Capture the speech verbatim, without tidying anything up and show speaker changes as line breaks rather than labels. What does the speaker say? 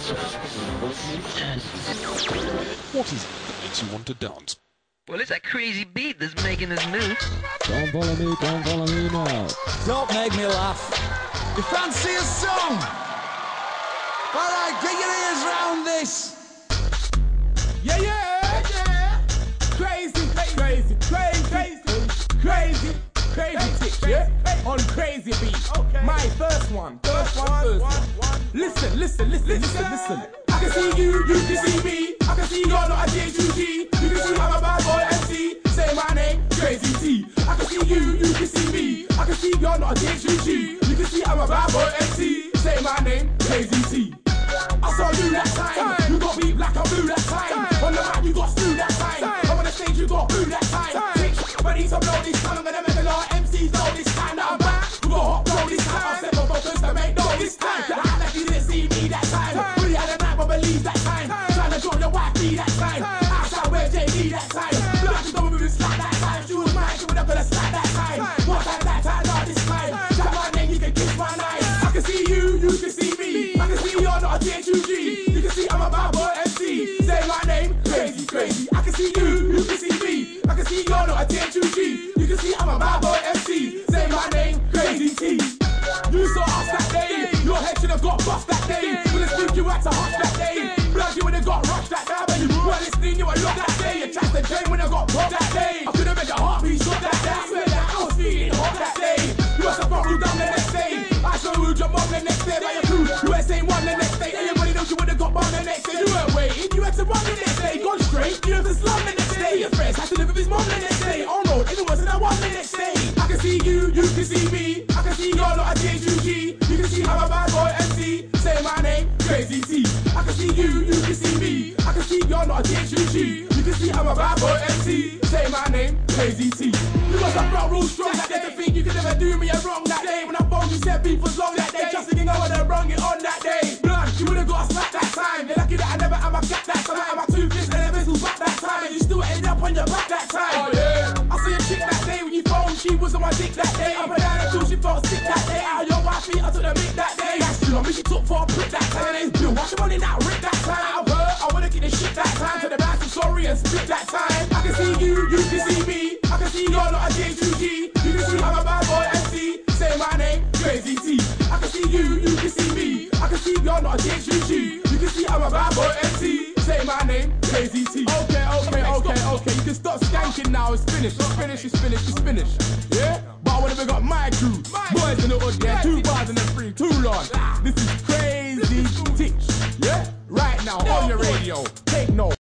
What is it that makes you want to dance?
Well, it's that crazy beat that's making us move.
Don't follow me, don't follow me now.
Don't make me laugh. You fancy a song? All right, get your ears round this.
Yeah, yeah, yeah. Crazy, crazy, crazy, crazy, crazy, crazy tick, yeah? On crazy beat. Okay. My first one, first one, first one. Listen, listen, listen, listen, listen. I can see you, you can see me. I can see you're not a D H U G. You can see I'm a bad boy M C. Say my name, Crazy T. I can see you, you can see me. I can see you're not a D H U G. You can see I'm a bad boy M C. Say my name, Crazy T. I saw you that time. You got me black and blue that time. On the mic you got stew that time. I'm on the stage you got blue that time. Take sh- but need some blow this time. I'm gonna make a lot of M Cs know this time that I'm back. We got hot blow this time. I said my focus to make know this time. You act like you didn't see me that time. Really had a night but believe that time. Trying to draw your wife me that time. Outside where J D that time. Black and double moving slack that time. She was mine, she would have gonna slack that time. One time that time, not this time. Shout my name, you can kiss my name. I can see you, you can see me. I can see you're not a D H U G. You can see I'm a bad boy M C. Say my name, crazy, crazy. I can see you, you can see me. I can see you're not a D H U G. You can see I'm a bad boy M C. Say my name, Crazy T. You saw us that day. Your head should have got bust that day. When I speak, you had to hush that day. Blood, you would have got rushed that day. When you weren't listening, you were locked that day. You tried to train when I got robbed that day. I could have made your heartbeat shot that day. I swear that I was feeling hot that day. You must have brought you down the next day. I saw you jump on the next day by your crew. You ain't saying one the next day. Everybody knows you would have got bombed the next day. You weren't waiting, you had to run the next day. Gone straight, you have to slum the next day. Your friends had to live with his mom the next day. Oh no, everyone said I won the next day. I can see you, you can see me. I can see you're not a D H U G. You can see I'm a bad boy M C. Say my name, Crazy T. I can see you, you can see me. I can see you're not a D H U G. You can see I'm a bad boy M C. Say my name, Crazy T. You must have brought rules strong that day to think you could never do me a wrong that day. When I phoned you said beef was long that day. Just thinking I would have rung it on that day. Blood, you would have got a slap that time. You're lucky that I never had my cat that time. I had my toothpaste and a whistle back that time. And you still ended up on your back that time. Oh yeah. I saw your chick that day when you phoned. She was on my dick that day. Up and down until she felt sick that day. Out of your wife feet, I took the mic that day. That's true, I mean she took for a prick that time. And it's Bill, watch him on in that Rick that time. Out of her, I wanna kick the shit that time. To the back, I'm sorry and split that time. I can see you, you can see me. I can see you're not a D H U G. You can see I'm a bad boy M C. Say my name, Crazy T. I can see you, you can see me. I can see you're not a D H U G. You can see I'm a bad boy M C. Say my name, Crazy T. Okay, okay, okay, okay. You can stop skanking now. It's finished. It's finished. It's finished. It's finished. Yeah. But I wanna bring up my crew. Boys in the hood, yeah. Two bars and then three. Too long. This is Crazy T. Yeah. Right now on your radio. Take note.